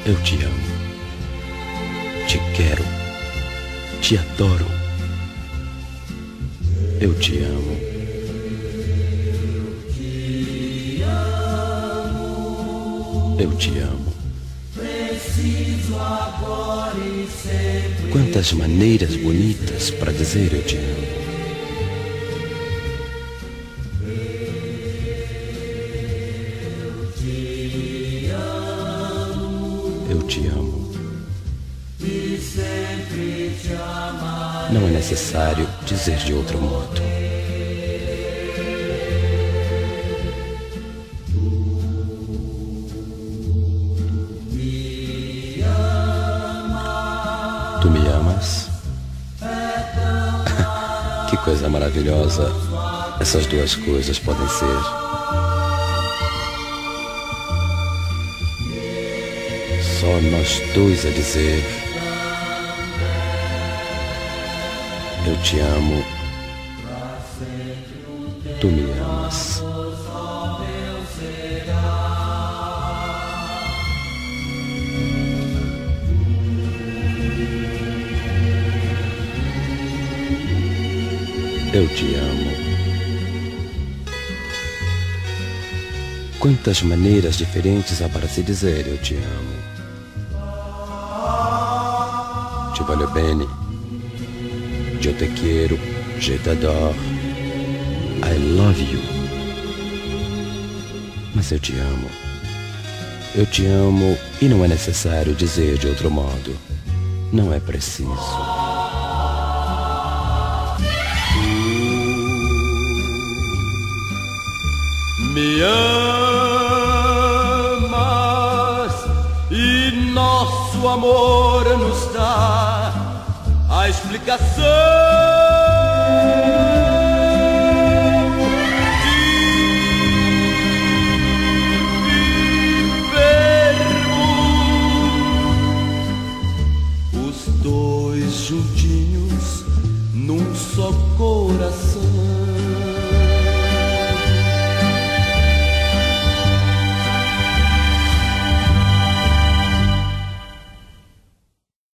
Eu te amo, te quero, te adoro. Eu te amo. Eu te amo. Quantas maneiras bonitas para dizer eu te amo. Eu te amo. Não é necessário dizer de outro modo. Tu me amas? Que coisa maravilhosa essas duas coisas podem ser. Só nós dois a dizer eu te amo. Tu me amas. Eu te amo. Quantas maneiras diferentes há para se dizer eu te amo. Ti voglio bene. Eu te quero. Je t'adore. I love you. Mas eu te amo. Eu te amo e não é necessário dizer de outro modo. Não é preciso. Me amas e nosso amor nos dá a explicação